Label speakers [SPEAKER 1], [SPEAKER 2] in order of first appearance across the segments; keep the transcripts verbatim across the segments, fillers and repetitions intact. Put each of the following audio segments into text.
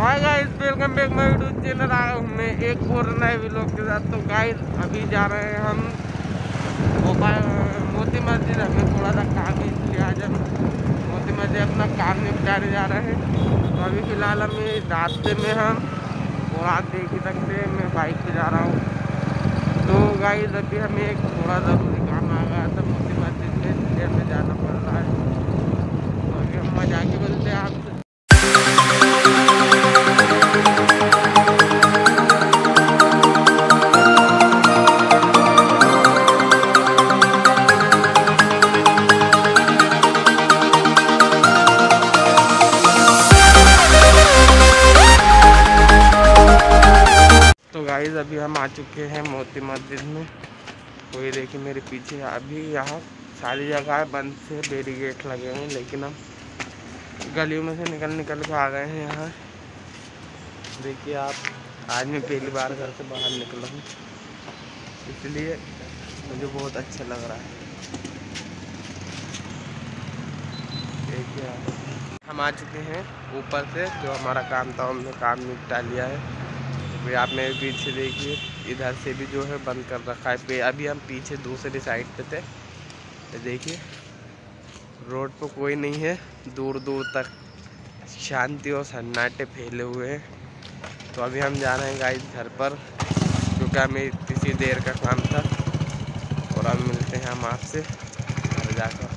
[SPEAKER 1] Hi guys, welcome back my YouTube channel. आया हूँ मैं एक और नए व्लॉग के साथ। तो गाइस अभी जा रहे हैं हम भोपाल मोती मस्जिद। हमें थोड़ा सा काम है, इसलिए आज हम मोती मस्जिद अपना काम निपटाने जा रहे हैं। तो अभी फ़िलहाल हम रास्ते में हम और आप देख ही सकते हैं मैं बाइक पे जा रहा हूँ। तो गाइस अभी हमें एक थोड़ा ज़रूरी काम आ गया था मोती मस्जिद में, इसलिए हमें जाना पड़ रहा है। तो अभी हम मजाक के बोलते हैं आपसे। तो गाइस अभी हम आ चुके हैं मोती मस्जिद में। तो ये देखिए मेरे पीछे, अभी यहाँ सारी जगह बंद से बैरिकेड लगे हैं, लेकिन हम गलियों में से निकल निकल के आ गए हैं यहाँ। देखिए आप, आज मैं पहली बार घर से बाहर निकला हूँ, इसलिए मुझे बहुत अच्छा लग रहा है। देखिए आप, हम आ चुके हैं ऊपर से। जो हमारा काम था हमने काम निपटा लिया है। तो आप मेरे पीछे देखिए, इधर से भी जो है बंद कर रखा है पे। अभी हम पीछे दूसरी साइड पे थे। ये देखिए रोड पर कोई नहीं है, दूर दूर तक शांति और सन्नाटे फैले हुए हैं। तो अभी हम जा रहे हैं गाइस घर पर, क्योंकि हमें इतनी देर का काम था। और अब मिलते हैं हम आपसे घर जाकर।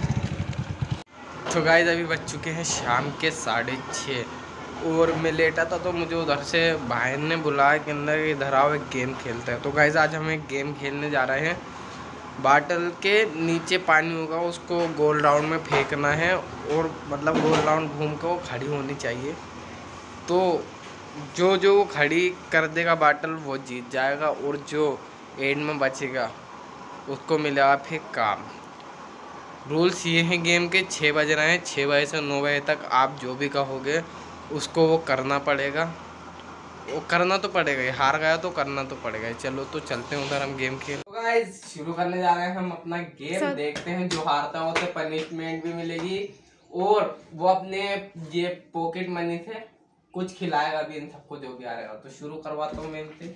[SPEAKER 1] तो गाइस अभी बज चुके हैं शाम के साढ़े छः और मैं लेटा था। तो मुझे उधर से भाई ने बुलाया कि अंदर इधर आओ, एक गेम खेलते हैं। तो गाइस आज हम एक गेम खेलने जा रहे हैं। बाटल के नीचे पानी होगा, उसको गोल राउंड में फेंकना है, और मतलब गोल राउंड घूम के वो खड़ी होनी चाहिए। तो जो जो वो खड़ी कर देगा बाटल, वो जीत जाएगा, और जो एंड में बचेगा उसको मिलेगा फिर काम। रूल्स ये हैं गेम के, छः बज रहे हैं, छः बजे से नौ बजे तक आप जो भी कहोगे उसको वो करना पड़ेगा। वो करना तो पड़ेगा ही, हार गया तो करना तो पड़ेगा ही। चलो तो चलते हैं उधर, हम गेम खेल। तो गाइस शुरू करने जा रहे हैं हम अपना गेम। देखते हैं जो हारता हो तो पनिशमेंट भी मिलेगी, और वो अपने ये पॉकेट मनी से कुछ खिलाएगा भी इन सबको जो भी आ रहेगा। तो शुरू करवाता हूँ मैं इनसे।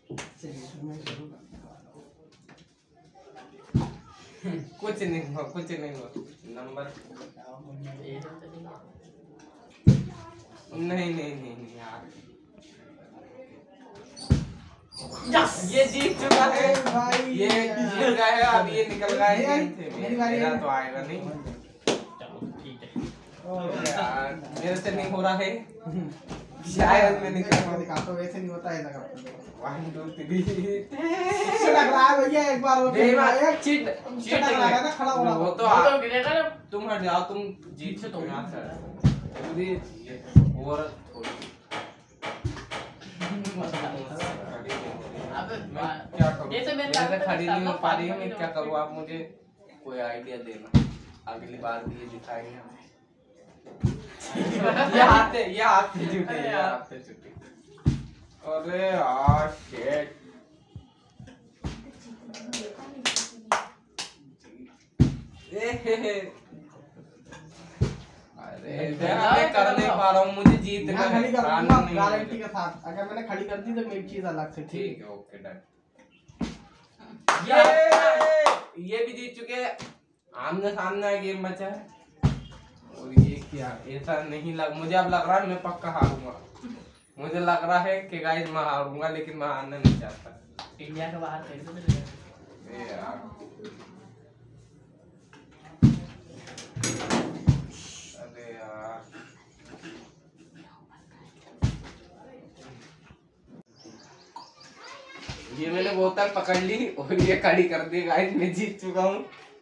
[SPEAKER 1] कुछ नहीं हुआ, कुछ नहीं हुआ। नंबर नहीं नहीं नहीं नहीं यार, yes! ये जीत चुका है भाई, ये जीत गया है। अब ये निकल गया है, मेरा तो आएगा नहीं। ठीक है यार, मेरे से नहीं हो रहा है शायद। मैं निकाल तो वैसे नहीं होता है लगा। वन टू थ्री लग रहा है भैया, एक बार वो चीट चीट लग रहा है ना, खड़ा हो रहा। वो तो गिरेगा, तुम हट जाओ, तुम जीत से तुम यहां से पूरी और थोड़ी। क्या करूं, जैसे मैं खड़ी नहीं हो पा रही हूं, मैं क्या करूं? आप मुझे कोई आइडिया देना, अगली बार भी ये दिखाएंगे हमें। ये हाथ है, ये हाथ से झूठे, ये हाथ से झूठे। अरे यार शिट, अरे मैं कर नहीं पा रहा हूँ, मुझे जीतना है गारंटी के साथ। अगर मैंने खड़ी कर दी तो मेरी चीज अलग से। ठीक है, ओके डन। ये ये भी जीत चुके हैं। आमने सामने गेम बचा है। और ये क्या, ऐसा नहीं लग मुझे अब लग रहा है मैं पक्का हारूंगा। मुझे लग रहा है कि गाइस मैं हारूंगा, लेकिन मैं हारना नहीं चाहता। इंडिया के बाहर कैसे यार, अरे यार ये मैंने बोतल पकड़ ली और ये खड़ी कर दी। गाइस मैं जीत चुका हूँ।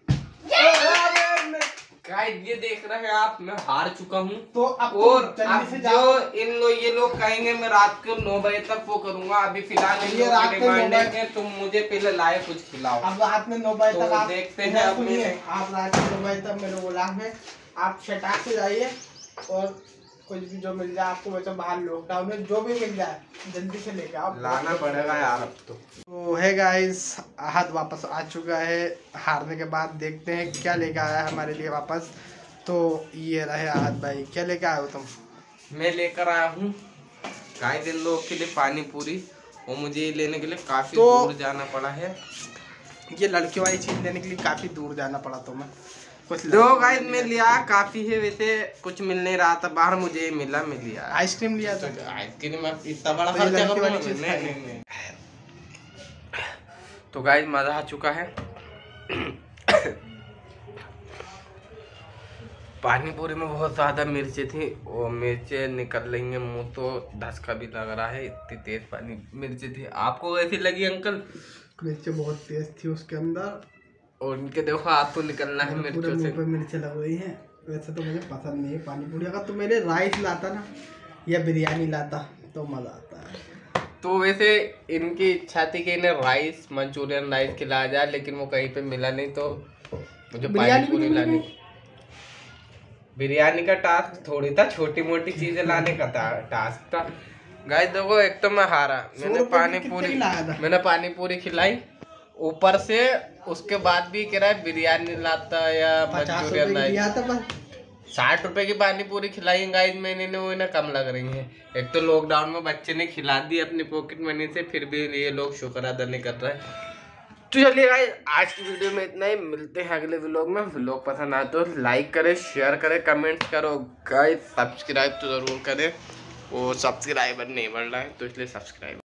[SPEAKER 1] गाइस ये देख रहे हैं आप, मैं हार चुका हूँ। तो अब और अब जो इन लोग ये लोग कहेंगे मैं रात को नौ बजे तक वो करूंगा। अभी फिलहाल ये रात में तुम मुझे पहले लाए कुछ खिलाओ। अब रात में नौ बजे तक आप देखते हैं। अब आप रात में नौ बजे तक मेरे को ला में आप शटाक से जाइए, और कुछ भी जो मिल जाए आपको, वैसे बाहर लॉकडाउन में जो भी मिल जाए जल्दी से लेके आओ, लाना पड़ेगा यार अब तो। तो है गाइस, आहद वापस आ चुका है हारने के बाद। देखते हैं क्या लेके आया है हमारे लिए वापस। तो ये रहे आहद भाई, क्या लेके आए हो तुम? मैं लेकर आया हूँ गाइस इन लोगों के लिए पानी पूरी और मुझे लेने के लिए काफी
[SPEAKER 2] तो
[SPEAKER 1] दूर जाना पड़ा है।
[SPEAKER 2] ये लड़की वाली चीज लेने के लिए काफी दूर जाना पड़ा तो मैं कुछ
[SPEAKER 1] दो गाइस में लिया काफी है, वैसे कुछ मिल नहीं रहा था बाहर, मुझे मिला मिल लिया।
[SPEAKER 2] आइसक्रीम लिया था।
[SPEAKER 1] आइसक्रीम इतना बड़ा
[SPEAKER 2] तो
[SPEAKER 1] खर्चा
[SPEAKER 2] लड़की वाली
[SPEAKER 1] करूंगा
[SPEAKER 2] चीज
[SPEAKER 1] मैं? नहीं नहीं। तो गाइस मजा आ चुका है। पानी पूरी में बहुत ज़्यादा मिर्चें थी और मिर्चें निकल रही हैं मुँह, तो धसका भी लग रहा है, इतनी तेज पानी मिर्चें थी। आपको कैसी लगी अंकल?
[SPEAKER 2] मिर्चें बहुत तेज थी उसके अंदर,
[SPEAKER 1] और इनके देखो हाथ तो निकलना है मिर्चों से।
[SPEAKER 2] मुंह पे मिर्चें लग रही हैं। वैसे तो मुझे पसंद नहीं है पानी पूरी, अगर तो मेरे राइस लाता ना या बिरयानी लाता तो मज़ा आता है।
[SPEAKER 1] तो वैसे इनकी इच्छा थी कि इन्हें राइस मंचूरियन राइस खिलाया जाए, लेकिन वो कहीं पे मिला नहीं, तो मुझे पानी पूरी लानी। बिरयानी का टास्क थोड़ी था, छोटी मोटी चीजें लाने का था टास्क था। गाइस देखो एक तो मैं हारा, मैंने पानी पूरी मैंने पानी पूरी खिलाई, ऊपर से उसके बाद भी कह रहा है बिरयानी लाता या मंचूरियन राइस। साठ रुपए की पानी पूरी खिलाई गाइस मैंने, वो इन्हें कम लग रही है। एक तो लॉकडाउन में बच्चे ने खिला दी अपनी पॉकेट मनी से, फिर भी ये लोग शुक्र अदा नहीं कर रहे हैं। तो चलिए गाइस आज की वीडियो में इतना ही, मिलते हैं अगले व्लॉग में। व्लॉग पसंद आए तो लाइक करें, शेयर करें, कमेंट करो गाइस, सब्सक्राइब तो जरूर करें। वो सब्सक्राइबर नहीं बढ़ रहा है तो इसलिए सब्सक्राइब